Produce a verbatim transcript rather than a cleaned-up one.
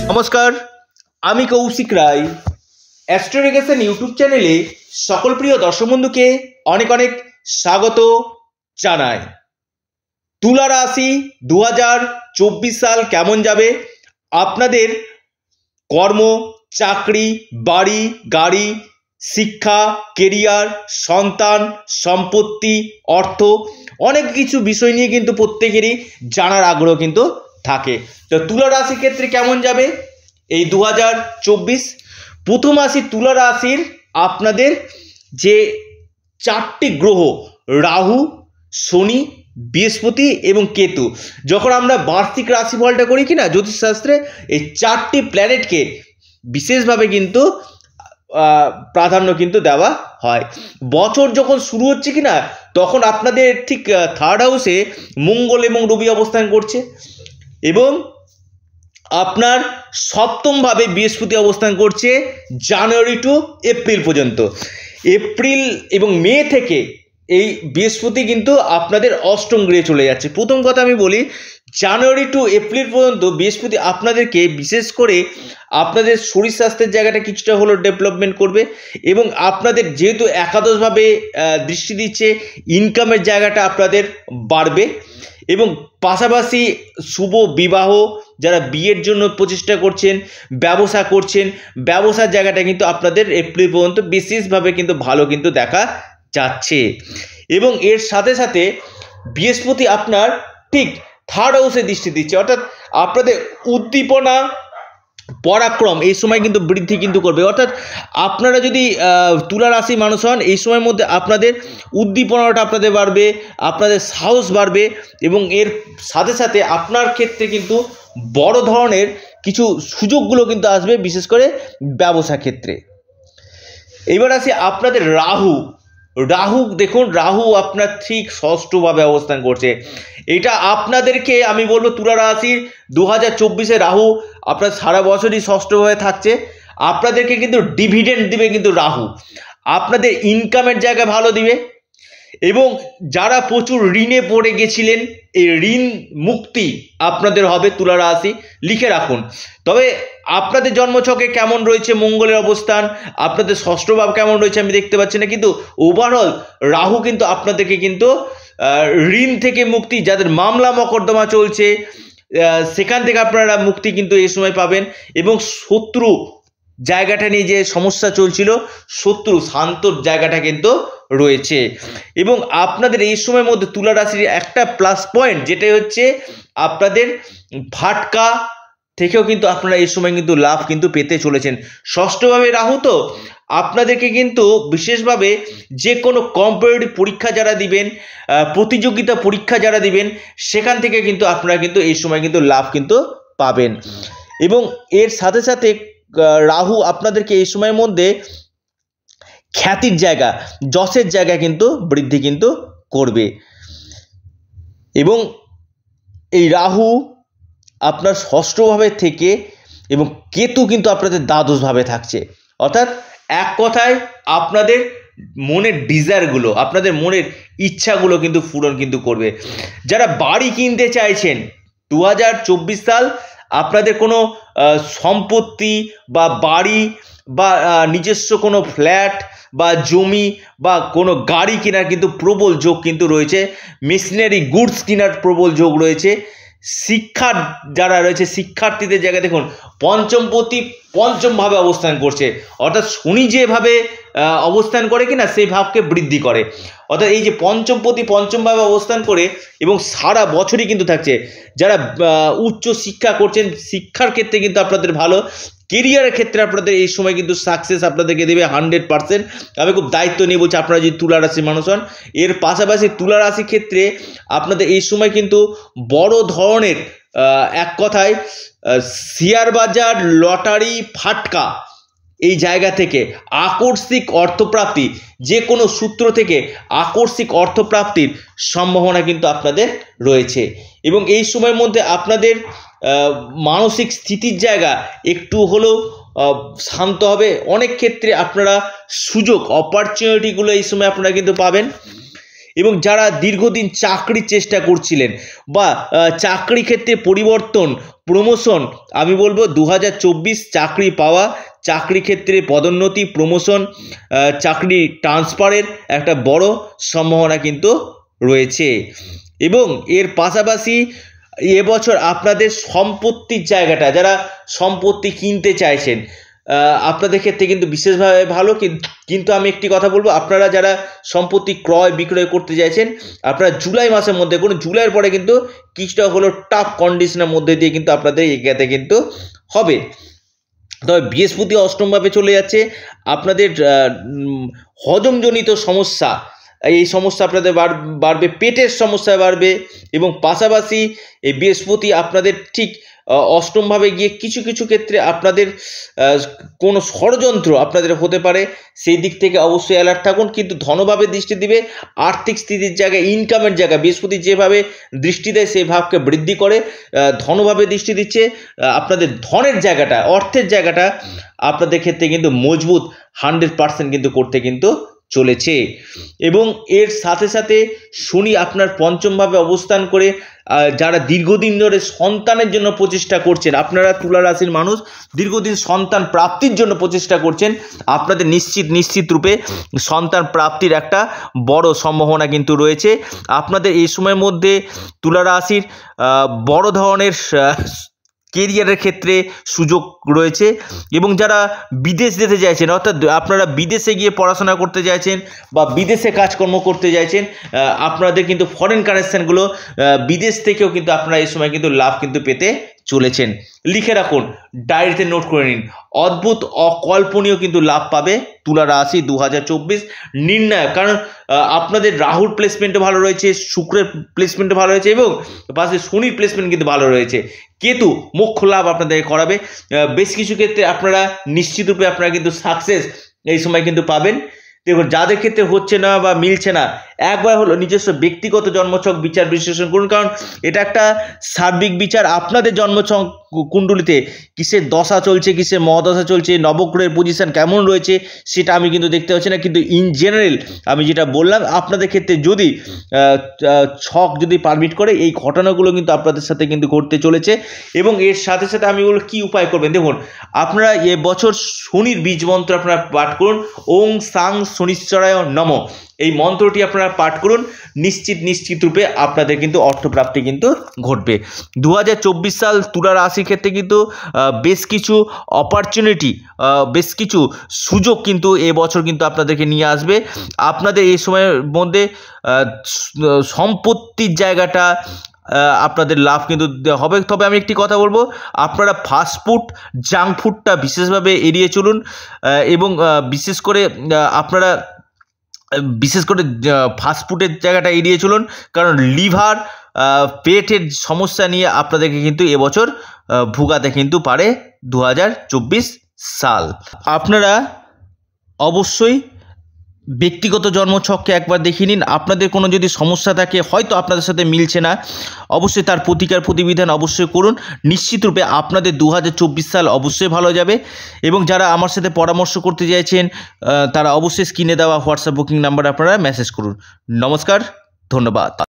নমস্কার, আমি কৌশিক রায়। অ্যাস্ট্রোনেগেশন ইউটিউব চ্যানেলে সকল প্রিয় দর্শক বন্ধুকে অনেক অনেক স্বাগত জানাই। তুলা রাশি দু হাজার চব্বিশ সাল কেমন যাবে? আপনাদের কর্ম, চাকরি, বাড়ি, গাড়ি, শিক্ষা, কেরিয়ার, সন্তান, সম্পত্তি, অর্থ, অনেক কিছু বিষয় নিয়ে কিন্তু প্রত্যেকেরই জানার আগ্রহ কিন্তু থাকে। তো তুলা রাশির ক্ষেত্রে কেমন যাবে এই দু হাজার চব্বিশ? প্রথম রাশি তুলা রাশির আপনাদের যে চারটি গ্রহ রাহু, শনি, বৃহস্পতি এবং কেতু, যখন আমরা বার্ষিক রাশিফলটা করি কিনা জ্যোতিষশাস্ত্রে, এই চারটি প্ল্যানেটকে বিশেষভাবে কিন্তু প্রাধান্য কিন্তু দেওয়া হয়। বছর যখন শুরু হচ্ছে কিনা তখন আপনাদের ঠিক থার্ড হাউসে মঙ্গল এবং রবি অবস্থান করছে এবং আপনার সপ্তমভাবে বৃহস্পতি অবস্থান করছে জানুয়ারি টু এপ্রিল পর্যন্ত। এপ্রিল এবং মে থেকে এই বৃহস্পতি কিন্তু আপনাদের অষ্টম গৃহে চলে যাচ্ছে। প্রথম কথা আমি বলি, জানুয়ারি টু এপ্রিল পর্যন্ত বৃহস্পতি আপনাদেরকে বিশেষ করে আপনাদের শরীর স্বাস্থ্যের জায়গাটা কিছুটা হলেও ডেভেলপমেন্ট করবে এবং আপনাদের যেহেতু একাদশভাবে দৃষ্টি দিচ্ছে, ইনকামের জায়গাটা আপনাদের বাড়বে এবং পাশাপাশি শুভ বিবাহ, যারা বিয়ের জন্য প্রচেষ্টা করছেন, ব্যবসা করছেন, ব্যবসার জায়গাটা কিন্তু আপনাদের এপ্রিল পর্যন্ত বিশেষভাবে কিন্তু ভালো কিন্তু দেখা যাচ্ছে। এবং এর সাথে সাথে বৃহস্পতি আপনার ঠিক থার্ড হাউসে দৃষ্টি দিচ্ছে, অর্থাৎ আপনাদের উদ্দীপনা, পরাক্রম এই সময় কিন্তু বৃদ্ধি কিন্তু করবে। অর্থাৎ আপনারা যদি তুলা রাশি মানুষ হন, এই সময়ের মধ্যে আপনাদের উদ্দীপনাটা আপনাদের বাড়বে, আপনাদের সাহস বাড়বে এবং এর সাথে সাথে আপনার ক্ষেত্রে কিন্তু বড় ধরনের কিছু সুযোগগুলো কিন্তু আসবে, বিশেষ করে ব্যবসা ক্ষেত্রে। এবার আসি আপনাদের রাহু। রাহু দেখুন, রাহু আপনার ঠিক ষষ্ঠভাবে অবস্থান করছে। এটা আপনাদেরকে আমি বলবো তুলা রাশির দু হাজার চব্বিশে রাহু আপনার সারা বছরই ষষ্ঠভাবে থাকছে। আপনাদেরকে কিন্তু ডিভিডেন্ড দিবে কিন্তু রাহু, আপনাদের ইনকামের জায়গা ভালো দিবে এবং যারা প্রচুর ঋণে পড়ে গেছিলেন এই ঋণ মুক্তি আপনাদের হবে। তুলা রাশি লিখে রাখুন। তবে আপনাদের জন্মছকে কেমন রয়েছে মঙ্গলের অবস্থান, আপনাদের ষষ্ঠ ভাব কেমন রয়েছে আমি দেখতে পাচ্ছি না, কিন্তু ওভারঅল রাহু কিন্তু আপনাদেরকে কিন্তু ঋণ থেকে মুক্তি, যাদের মামলা মকদ্দমা চলছে সেখান থেকে আপনারা মুক্তি কিন্তু এই সময় পাবেন এবং শত্রু জায়গাটা নিয়ে যে সমস্যা চলছিল, শত্রু শান্তর জায়গাটা কিন্তু রয়েছে। এবং আপনাদের এই সময়ের মধ্যে তুলা রাশির একটা প্লাস পয়েন্ট যেটা হচ্ছে আপনাদের ফাটকা থেকেও কিন্তু আপনারা এই সময় কিন্তু লাভ কিন্তু পেতে চলেছেন। ষষ্ঠভাবে রাহু তো আপনাদেরকে কিন্তু বিশেষভাবে যে কোনো কম্পিটিটিভ পরীক্ষা যারা দিবেন, প্রতিযোগিতা পরীক্ষা যারা দিবেন, সেখান থেকে কিন্তু আপনারা কিন্তু এই সময় কিন্তু লাভ কিন্তু পাবেন। এবং এর সাথে সাথে রাহু আপনাদেরকে এই সময়ের মধ্যে খ্যাতির জায়গা, যশের জায়গা কিন্তু বৃদ্ধি কিন্তু করবে। এবং এই রাহু আপনার ষষ্ঠভাবে থেকে এবং কেতু কিন্তু আপনাদের দ্বাদশভাবে থাকছে, অর্থাৎ এক কথায় আপনাদের মনের ডিজায়ারগুলো, আপনাদের মনের ইচ্ছাগুলো কিন্তু পূরণ কিন্তু করবে। যারা বাড়ি কিনতে চাইছেন দু হাজার চব্বিশ সাল, আপনাদের কোনো সম্পত্তি বা বাড়ি বা নিজস্ব কোনো ফ্ল্যাট বা জমি বা কোনো গাড়ি কেনার কিন্তু প্রবল যোগ কিন্তু রয়েছে। মেশিনারি গুডস কেনার প্রবল যোগ রয়েছে। শিক্ষার যারা রয়েছে, শিক্ষার্থীদের জায়গায় দেখুন পঞ্চমপতি পঞ্চমভাবে অবস্থান করছে, অর্থাৎ শনি যেভাবে অবস্থান করে কিনা সেই ভাবকে বৃদ্ধি করে। অর্থাৎ এই যে পঞ্চমপতি পঞ্চমভাবে অবস্থান করে এবং সারা বছরই কিন্তু থাকছে। যারা উচ্চ শিক্ষা করছেন শিক্ষার ক্ষেত্রে কিন্তু আপনাদের ভালো, কেরিয়ারের ক্ষেত্রে আপনাদের এই সময় কিন্তু সাকসেস আপনাদেরকে দেবে হান্ড্রেড পার্সেন্ট। আমি খুব দায়িত্ব নিয়ে বলছি, আপনারা যদি তুলা রাশির মানুষ হন। এর পাশাপাশি তুলা রাশির ক্ষেত্রে আপনাদের এই সময় কিন্তু বড় ধরনের এক কথায় শেয়ার বাজার, লটারি, ফাটকা এই জায়গা থেকে আকস্মিক অর্থপ্রাপ্তি, যে কোনো সূত্র থেকে আকস্মিক অর্থপ্রাপ্তির সম্ভাবনা কিন্তু আপনাদের রয়েছে। এবং এই সময়ের মধ্যে আপনাদের মানসিক স্থিতির জায়গা একটু হলেও শান্ত হবে। অনেক ক্ষেত্রে আপনারা সুযোগ, অপরচুনিটিগুলো এই সময় আপনারা কিন্তু পাবেন। এবং যারা দীর্ঘদিন চাকরির চেষ্টা করছিলেন বা চাকরি ক্ষেত্রে পরিবর্তন প্রমোশন আমি বলবো দু হাজার চব্বিশ চাকরি পাওয়া, চাকরি ক্ষেত্রে পদোন্নতি, প্রমোশন, চাকরি ট্রান্সফারের একটা বড় সম্ভাবনা কিন্তু রয়েছে। এবং এর পাশাপাশি এবছর আপনাদের সম্পত্তির জায়গাটা, যারা সম্পত্তি কিনতে চাইছেন আপনাদের ক্ষেত্রে কিন্তু বিশেষভাবে ভালো। কিন্তু আমি একটি কথা বলবো, আপনারা যারা সম্পত্তি ক্রয় বিক্রয় করতে চাইছেন আপনারা জুলাই মাসের মধ্যে করুন। জুলাইয়ের পরে কিন্তু কিছুটা হলো টাফ কন্ডিশনের মধ্যে দিয়ে কিন্তু আপনাদের এগিয়ে কিন্তু হবে। তবে বৃহস্পতি অষ্টমভাবে চলে যাচ্ছে, আপনাদের হজমজনিত সমস্যা, এই সমস্যা আপনাদের বাড়বে, পেটের সমস্যা বাড়বে। এবং পাশাপাশি এই বৃহস্পতি আপনাদের ঠিক অষ্টমভাবে গিয়ে কিছু কিছু ক্ষেত্রে আপনাদের কোনো ষড়যন্ত্র আপনাদের হতে পারে, সেই দিক থেকে অবশ্যই অ্যালার্ট থাকুন। কিন্তু ধনভাবে দৃষ্টি দিবে, আর্থিক স্থিতির জায়গায়, ইনকামের জায়গায় বৃহস্পতি যেভাবে দৃষ্টি দেয় সেই ভাবকে বৃদ্ধি করে, ধনভাবে দৃষ্টি দিচ্ছে। আপনাদের ধনের জায়গাটা, অর্থের জায়গাটা আপনাদের ক্ষেত্রে কিন্তু মজবুত হান্ড্রেড পার্সেন্ট কিন্তু করতে কিন্তু চলেছে। এবং এর সাথে সাথে শনি আপনার পঞ্চমভাবে অবস্থান করে যারা দীর্ঘদিন ধরে সন্তানের জন্য প্রচেষ্টা করছেন, আপনারা তুলা রাশির মানুষ দীর্ঘদিন সন্তান প্রাপ্তির জন্য প্রচেষ্টা করছেন, আপনাদের নিশ্চিত নিশ্চিত রূপে সন্তান প্রাপ্তির একটা বড় সম্ভাবনা কিন্তু রয়েছে। আপনাদের এই সময়ের মধ্যে তুলা রাশির বড় ধরনের কেরিয়ারের ক্ষেত্রে সুযোগ রয়েছে। এবং যারা বিদেশ যেতে চাইছেন, অর্থাৎ আপনারা বিদেশে গিয়ে পড়াশোনা করতে চাইছেন বা বিদেশে কাজকর্ম করতে চাইছেন, আপনাদের কিন্তু ফরেন কানেকশানগুলো বিদেশ থেকেও কিন্তু আপনারা এই সময় কিন্তু লাভ কিন্তু পেতে চলেছেন। লিখে রাখুন, ডায়েরিতে নোট করে নিন, অদ্ভুত অকল্পনীয় কিন্তু লাভ পাবে তুলা রাশি দু হাজার চব্বিশ নির্ণায়ক। কারণ আপনাদের রাহুর প্লেসমেন্টও ভালো রয়েছে, শুক্রের প্লেসমেন্টও ভালো রয়েছে এবং পাশে শনির প্লেসমেন্ট কিন্তু ভালো রয়েছে। কেতু মুখ্য লাভ আপনাদের করাবে। বেশ কিছু ক্ষেত্রে আপনারা নিশ্চিত রূপে আপনারা কিন্তু সাকসেস এই সময় কিন্তু পাবেন। দেখুন, যাদের ক্ষেত্রে হচ্ছে না বা মিলছে না, একবার হলো নিজস্ব ব্যক্তিগত জন্মছক বিচার বিশ্লেষণ করুন। কারণ এটা একটা সার্বিক বিচার। আপনাদের জন্মছক কুণ্ডলিতে কিসের দশা চলছে, কিসের মহাদশা চলছে, নবগ্রহের পজিশন কেমন রয়েছে সেটা আমি কিন্তু দেখতে পাচ্ছি না। কিন্তু ইন জেনারেল আমি যেটা বললাম, আপনাদের ক্ষেত্রে যদি ছক যদি পারমিট করে, এই ঘটনাগুলো কিন্তু আপনাদের সাথে কিন্তু ঘটতে চলেছে। এবং এর সাথে সাথে আমি বলবো কী উপায় করবেন। দেখুন, আপনারা এ বছর শনির বীজ মন্ত্র আপনারা পাঠ করুন, ওং সাং শনিশ্চরায় নম, এই মন্ত্রটি আপনারা পাঠ করুন। নিশ্চিত নিশ্চিত রূপে আপনাদের কিন্তু অর্থপ্রাপ্তি কিন্তু ঘটবে। দু হাজার চব্বিশ সাল তুলা রাশির ক্ষেত্রে কিন্তু বেশ কিছু অপরচুনিটি, বেশ কিছু সুযোগ কিন্তু এবছর কিন্তু আপনাদেরকে নিয়ে আসবে। আপনাদের এই সময়ের মধ্যে সম্পত্তির জায়গাটা আপনাদের লাভ কিন্তু হবে। তবে আমি একটি কথা বলবো, আপনারা ফাস্টফুড জাঙ্ক ফুডটা বিশেষভাবে এড়িয়ে চলুন। এবং বিশেষ করে আপনারা বিশেষ করে ফাস্টফুডের জায়গাটা এড়িয়ে চলুন, কারণ লিভার পেটের সমস্যা নিয়ে আপনাদেরকে কিন্তু এবছর ভোগাতে কিন্তু পারে দু হাজার চব্বিশ সাল। আপনারা অবশ্যই ব্যক্তিগত জন্মছককে একবার দেখিয়ে নিন। আপনাদের কোনো যদি সমস্যা থাকে, হয়তো আপনাদের সাথে মিলছে না, অবশ্যই তার প্রতিকার প্রতিবিধান অবশ্যই করুন। নিশ্চিতরূপে আপনাদের দু হাজার চব্বিশ সাল অবশ্যই ভালো যাবে। এবং যারা আমার সাথে পরামর্শ করতে চাইছেন তারা অবশ্যই স্ক্রিনে দেওয়া হোয়াটসঅ্যাপ বুকিং নাম্বার আপনারা মেসেজ করুন। নমস্কার, ধন্যবাদ।